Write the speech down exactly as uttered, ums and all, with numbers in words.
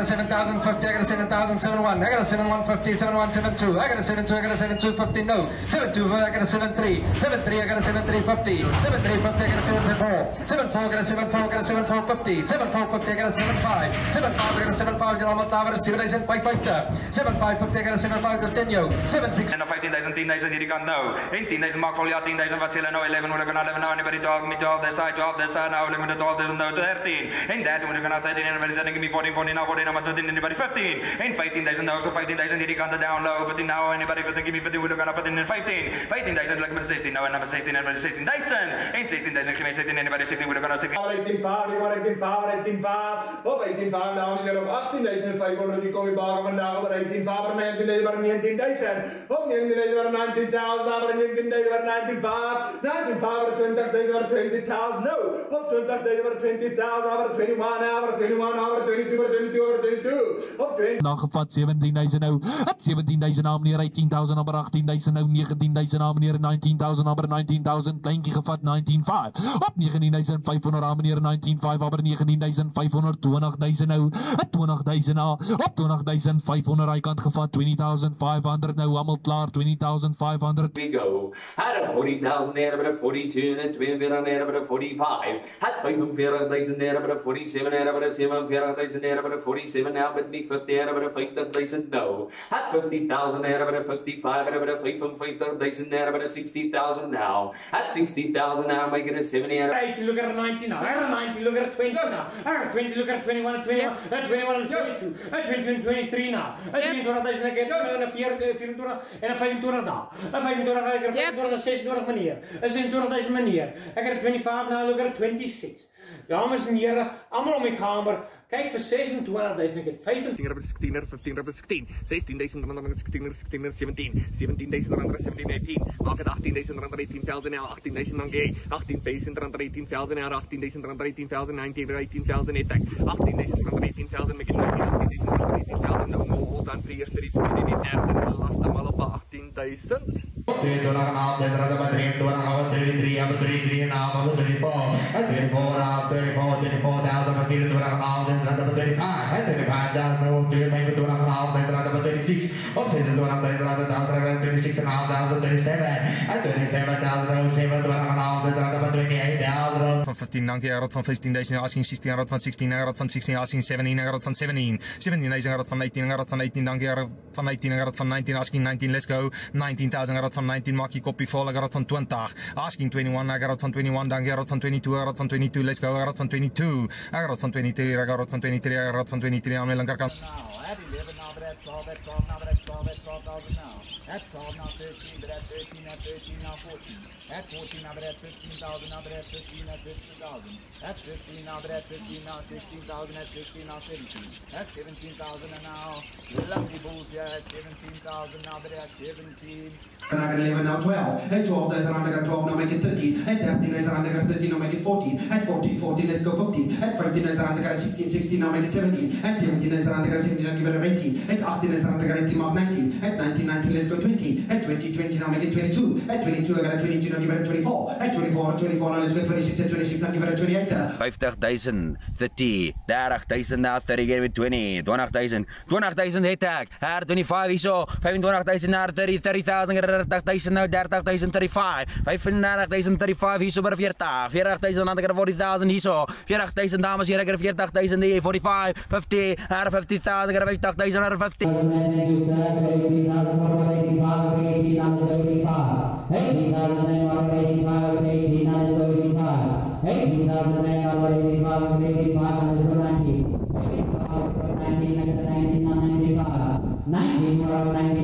seven thousand fifty, I got a seven thousand seventy-one, I got a seven one fifty, seven one seventy-two, I got a seven two, I got a seven two fifty, no, seven two, I got a seven three, seven three, I got a seven three fifty, seven three fifty, I got a seven four, seven four, I got a seven four, I got a seven four fifty, seven four fifty, I got a seven five, seven five, I got a seven five, Jalamat Lavar, Civilization five five, seven five fifty, I got a seven five, Castenio, seven six. En fifteen thousand, ten thousand hierdie kant nou. En ten thousand maak vol ja ten thousand wat sê hulle nou eleven moet ek na eleven nou anybody talk me twelve this side twelve this side nou hulle moet twelve thousand nou thirteen. En that moet ek na thirteen en anybody dink me fourteen fourteen now fourteen now twenty anybody fifteen. En fifteen thousand nou so fifteen thousand hierdie kant down low fifteen now anybody think me fifteen moet ek na fifteen and fifteen. fifteen thousand like met sixteen nou en number sixteen anybody sixteen thousand. En sixteen thousand give me sixteen anybody sixteen moet ek na sixteen. eighteen five, eighteen five, eighteen five. Op eighteen five dames en heren op eighteen thousand five hundred die kom je baken vandaag op eighteen five op nineteen thousand nineteen thousand. Op nineteen thousand nineteen thousand op nineteen thousand nineteen five. nineteen five op twenty thousand twenty thousand. No. Op twenty thousand twenty thousand op twenty-one over twenty-one over twenty-two over twenty-two over twenty-two. Op twenty. Nagevat seventeen thousand nou. seventeen thousand na meneer eighteen thousand op eighteen thousand nou nineteen thousand na meneer nineteen thousand op nineteen thousand kleintjie gevat nineteen five. Op nineteen thousand five hundred na meneer nineteen five op nineteen thousand five hundred twenty thousand nou. twenty thousand na op twenty thousand five hundred hy kant gevat twenty thousand five hundred nou almal klaar twenty thousand five hundred. We go. Had a forty thousand there but a forty-two and a twenty-four there but a forty-five. Had forty-five thousand there but a forty-seven there but a seventy-four thousand there but a forty-seven now but me fifty there but a fifty thousand no. Had fifty thousand there but a fifty-five there but a fifty-five thousand there but a sixty thousand now. Had sixty thousand now make it a seventy. eighty look at a nineteen now. I got a ninety look at a twenty now. I got a twenty look at a twenty-one and twenty-one. At twenty-one and twenty-two. At twenty-two and twenty-three now. At twenty-two thousand I get and a twenty-four and a twenty-two now. A twenty-two I got a twenty-two and sixty-two manier. A twenty-two thousand manier. I got a twenty-five now look at a twenty-six. Dames en heren, allemaal om mijn kamer. Kijk voor zesentwintig duizend, ik heb vijfentwintig. sixteen, fifteen, sixteen, sixteen thousand, sixteen, sixteen, seventeen, seventeen thousand, seventeen, eighteen, maak het eighteen thousand, eighteen thousand now, eighteen thousand okay, eighteen thousand, eighteen thousand now, eighteen thousand, eighteen thousand, nineteen, eighteen thousand, attack, eighteen thousand, eighteen thousand, make it nineteen, eighteen thousand, eighteen thousand, no more, hold on, three years, three, twenty, the derde, last time all op eighteen thousand. thirty-two and a half, then another thirty-two and a half, thirty-three, and thirty-three and a half, thirty-four, and thirty-four and a half, thirty-four, thirty-four thousand, thirty-two and a half, then another thirty-five, and thirty-five thousand, no, thirty-two and a half, then another thirty-six, up to two and a half, then another thirty-six and a half thousand, thirty-seven, and thirty-seven thousand, seven and a half, then another twenty-eight thousand. Van fifteen, dankie, hy raad van fifteen thousand, asking sixteen, hy raad van sixteen, hy raad van sixteen, asking seventeen, hy raad van seventeen, seventeen thousand, hy raad van eighteen, hy raad van eighteen, dankie, hy raad van eighteen, hy raad van nineteen, asking nineteen, let's go, nineteen thousand, hy raad van nineteen, maak jy kopie vol, hy raad van twenty, asking twenty-one, hy raad van twenty-one, dankie, hy raad van twenty-two, hy raad van twenty-two, let's go, hy raad van twenty-two, hy raad van twenty-three, hy raad van twenty-three, hy raad van twenty-three, aan my linkerkant. At eleven now, but at twelve, at twelve now, but at twelve, at twelve thousand now. At twelve now, thirteen, but at thirteen, at thirteen now, fourteen. At fourteen now, but at fifteen thousand now, but at fifteen, at fifteen thousand. At fifteen now, but at fifteen now, sixteen thousand, at sixteen now, seventeen. At seventeen thousand and now, the lucky bulls here at seventeen thousand now, but at seventeen. And I got eleven now, twelve. At twelve, there's around I got twelve, now make it thirteen. At thirteen, there's around I got thirteen, now make it fourteen. At fourteen, fourteen, let's go fifteen. At fifteen, there's around I got sixteen, sixteen, now make it seventeen. At seventeen, there's around I got seventeen, now give it a eighteen. At eighteen, there's around I got eighteen, mark nineteen. At nineteen, nineteen, let's go twenty. At twenty, twenty, now make it twenty-two. At twenty-two, I got a twenty-two, now give it a twenty-four. At twenty-four, twenty-four, now let's go twenty-six. At twenty-six, now give it a twenty-eight. fifty thousand, thirty, thirty thousand now, thirty, give it twenty, twenty thousand, twenty thousand hit tag, R twenty-five is so, twenty-five thousand now, thirty, thirty thousand, thirty thousand now, thirty thousand, thirty-five, thirty-five thousand, thirty-five, he's over forty, forty thousand, another forty thousand, he's so, forty thousand, dames, here I got forty thousand, forty-five, fifty, R fifty thousand, fifty thousand, R fifty. eighteen thousand, eighty-five, eighty-five, eighteen thousand, eighty-five, eighty-five, eighteen thousand, eighty-five, eighty-five, nineteen, nineteen, nineteen, ninety-five, nineteen,